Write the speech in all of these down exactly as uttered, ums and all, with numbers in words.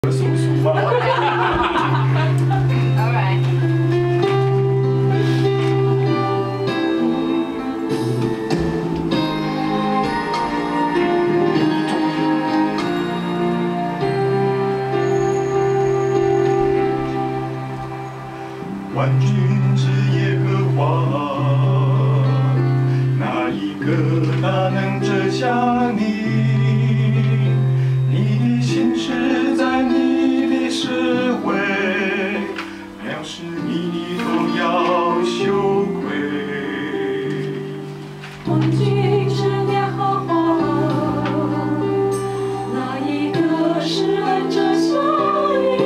叔叔吧。 All right. 万军之耶和华，哪一个大能遮下你？你的心事在你的思维，藐视你都要羞愧。 万军之耶和华，哪一个是能遮下你？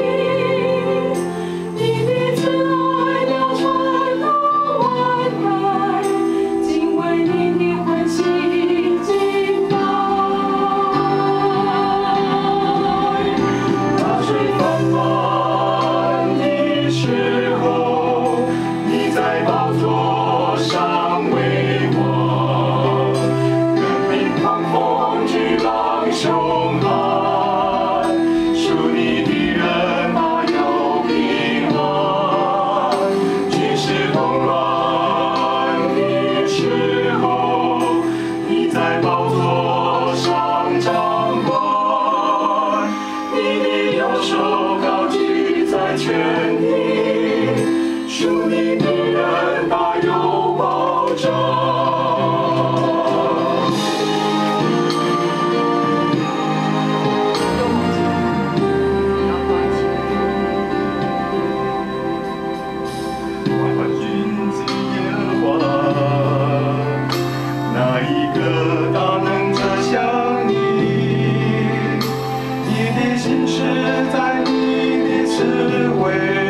凶悍，属你的人大有平安。军事动乱的时候，你在宝座上掌管，你的右手高举在全地，属你的人大有保障。 哪一个大能遮下你？你的心事在你的思维。